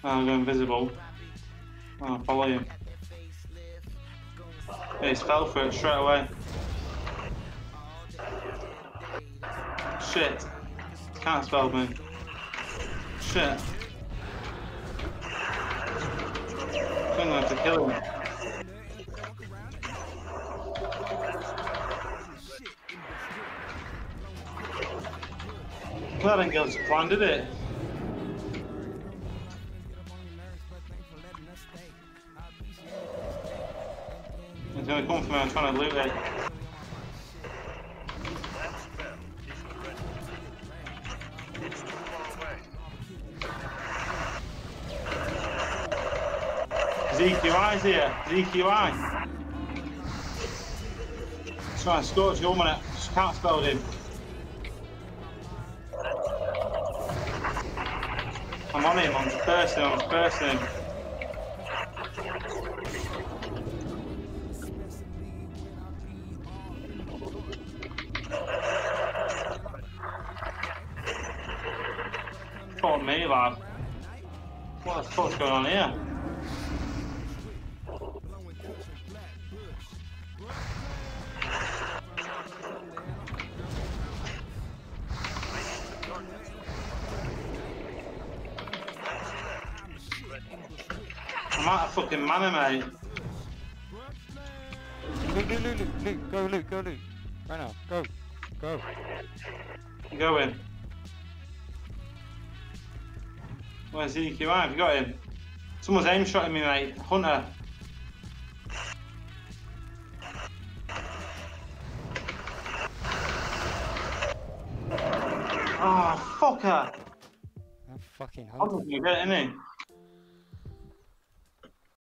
I'm going invisible. I'll follow you. Yeah, he's fell for it straight away. Shit. Can't spell me. Shit. I'm gonna have to kill him. Well, that didn't go to plan, did it? He's gonna come for me, I'm trying to loot it. ZQI's here, ZQI. Just trying to scorch you 1 minute, just can't spell him. I'm on him, I'm bursting him. Fuck me, lad. What the fuck's going on here? I'm out of fucking mana, mate. Loot, go loot. Right now, go. I'm going. Where's EQI? Have you got him? Someone's aim shotting me, mate. Hunter. Oh, fucker. I'm fucking I'm hunting. gonna get it, innit?